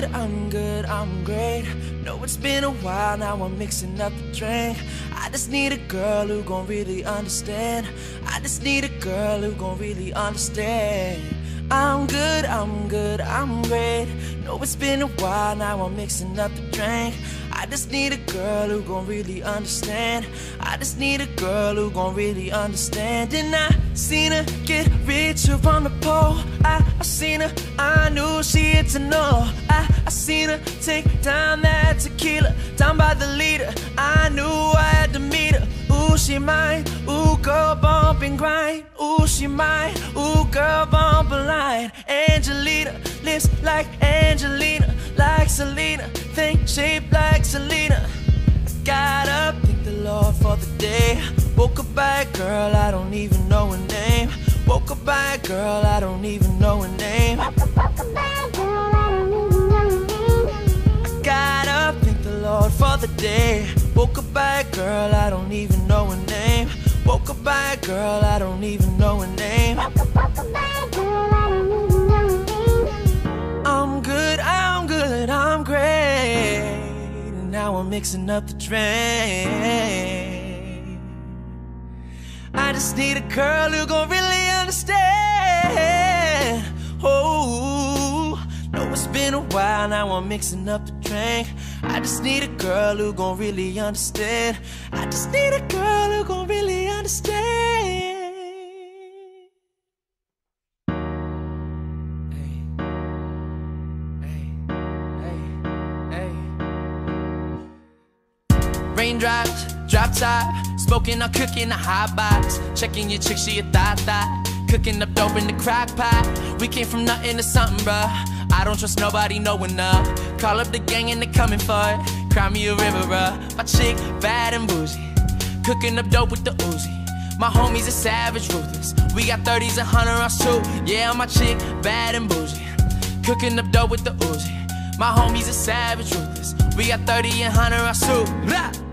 I'm great. Know it's been a while, now I'm mixing up the drink. I just need a girl who gon' really understand. I just need a girl who gon' really understand. I'm great. Know it's been a while, now I'm mixing up the drink. I just need a girl who gon' really understand. I just need a girl who gon' really understand. And I seen her get richer on the pole. I seen her, I knew she had to know. I seen her take down that tequila, down by the leader. I knew I had to meet her. Ooh, she mine, ooh, girl, bump and grind. Ooh, she mine, ooh, girl, bump a line. Angelina, lips like Angelina, like Selena, think shaped like Selena. I got up, thank the Lord for the day. Woke up by a girl, I don't even know her name. Woke up by a girl, I don't even know her name. I got up, thank the Lord for the day. Woke up by a girl, I don't even know her name. Woke up by a girl, I don't even know her name. I'm great. And now I'm mixing up the drink. I just need a girl who gon' really understand. Oh, know it's been a while, now I'm mixing up the drink. I just need a girl who gon' really understand. I just need a girl who gon' really understand. Raindrops, drop top, smoking or cooking a hot box. Checking your chick, she a thot. Cooking up dope in the crock pot. We came from nothing to something, bruh. I don't trust nobody knowing up. Call up the gang and they coming for it. Cry me a river, bruh. My chick bad and bougie, cooking up dope with the Uzi. My homies are savage, ruthless. We got 30s and 100 rounds too. Yeah, my chick bad and bougie, cooking up dope with the Uzi. My homies are savage, ruthless. We got 30 and 100 rounds too. Blah.